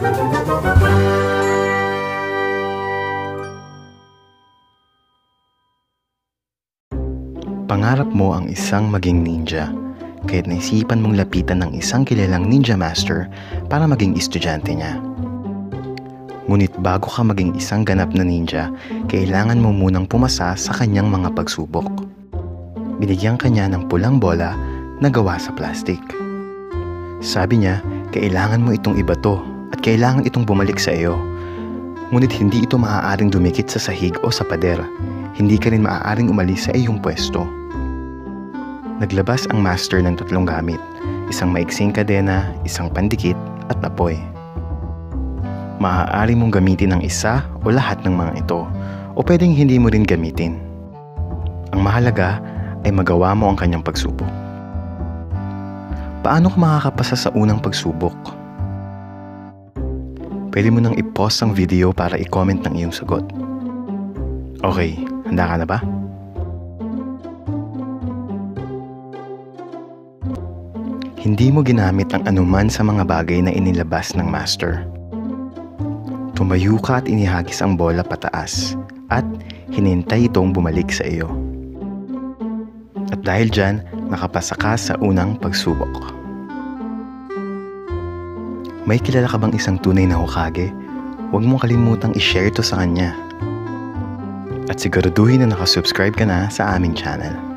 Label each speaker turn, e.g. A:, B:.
A: Pangarap mo ang isang maging ninja, kaya't naisipan mong lapitan ng isang kilalang ninja master para maging estudyante niya. Ngunit bago ka maging isang ganap na ninja, kailangan mo munang pumasa sa kanyang mga pagsubok. Binigyan kanya ng pulang bola na gawa sa plastik. Sabi niya, kailangan mo itong ibato at kailangan itong bumalik sa iyo. Ngunit hindi ito maaaring dumikit sa sahig o sa pader. Hindi ka rin maaaring umalis sa iyong pwesto. Naglabas ang master ng 3 gamit, isang maiksing kadena, isang pandikit at apoy. Maaari mong gamitin ang isa o lahat ng mga ito, o pwedeng hindi mo rin gamitin. Ang mahalaga ay magawa mo ang kanyang pagsubok. Paano ka makakapasa sa unang pagsubok? Pwede mo nang i-pause ang video para i-comment ng iyong sagot. Okay, handa ka na ba? Hindi mo ginamit ang anuman sa mga bagay na inilabas ng master. Tumayo ka at inihagis ang bola pataas at hinintay itong bumalik sa iyo. At dahil dyan, nakapasa ka sa unang pagsubok. May kilala ka bang isang tunay na Hokage? Huwag mong kalimutang i-share ito sa kanya. At siguraduhin na nakasubscribe ka na sa aming channel.